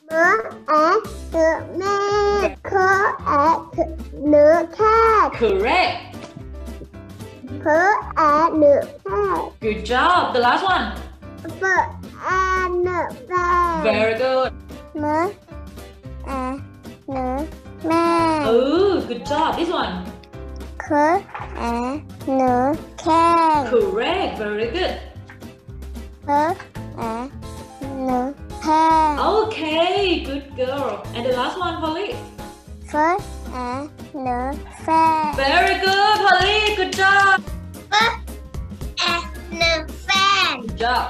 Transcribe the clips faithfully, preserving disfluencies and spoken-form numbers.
mớ é thử mẹ khó é thử nửa khác Correct. phớ é nửa khác Good job. The last one. phở é nửa vàng Very good. mớ é nửa mẹ Oh, good job. This one. khó é nửa khác Correct. Very good. phớ é nửa khác Okay, good girl. And the last one, Holly. phớ é nửa pha Very good, Holly. Good job. phớ é nửa pha Good job.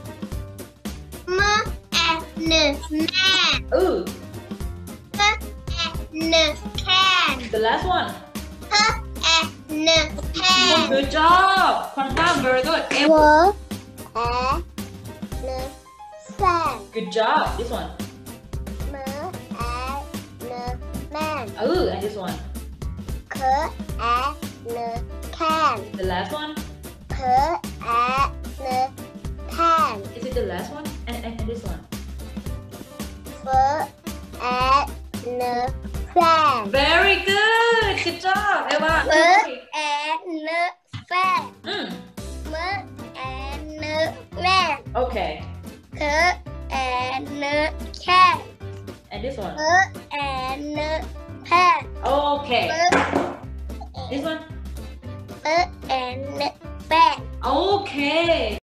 mớ é nửa mẹ Ooh, phớ é nửa khác the last one. phớ é nửa khác Good job. Confirm. Very good. Em- phớ é nửa pha Good job. This one. mớ é nửa mẹ Ooh, and this one. khó é nửa khác The last one. khó é nửa khác Is it the last one? And, and, and this one. phớ é nửa pha Very good. Good job, Eva. phớ é nửa pha Mm. mớ é nửa mẹ Okay. khó é nửa khác And this one. phớ é nửa pha Okay. phớ This one. phớ é nửa pha Okay.